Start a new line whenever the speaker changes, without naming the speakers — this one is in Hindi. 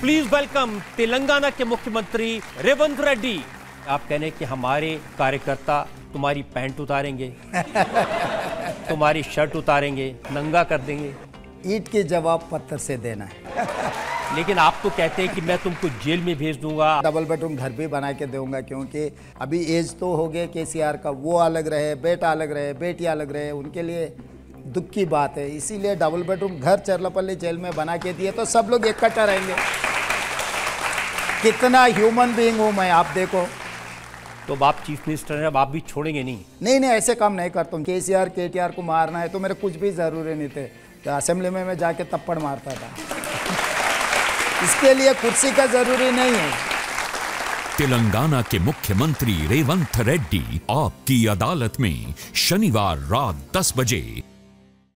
प्लीज वेलकम तेलंगाना के मुख्यमंत्री रेवंत रेड्डी। आप कहने कि हमारे कार्यकर्ता तुम्हारी पैंट उतारेंगे, तुम्हारी शर्ट उतारेंगे, नंगा कर देंगे।
ईंट के जवाब पत्थर से देना है।
लेकिन आप तो कहते हैं कि मैं तुमको जेल में भेज दूंगा।
डबल बेडरूम घर भी बना के दूंगा, क्योंकि अभी एज तो हो गया केसीआर का, वो अलग रहे, बेटा अलग रहे, बेटी अलग रहे, उनके लिए दुख की बात है। इसीलिए डबल बेडरूम घर चरलापल्ली जेल में बना के दिए तो सब लोग इकट्ठा रहेंगे। कितना ह्यूमन बीइंग हूँ मैं, आप देखो।
तो आप चीफ मिनिस्टर हैं, अब आप भी छोड़ेंगे नहीं?
नहीं, ऐसे काम नहीं करता हूँ। केसीआर केटीआर को मारना है तो मेरे कुछ भी जरूरी नहीं थे, तो असेंबली में मैं जाके तप्पड़ मारता था। इसके लिए कुर्सी का जरूरी नहीं है।
तेलंगाना के मुख्यमंत्री रेवंत रेड्डी आपकी अदालत में शनिवार रात 10 बजे।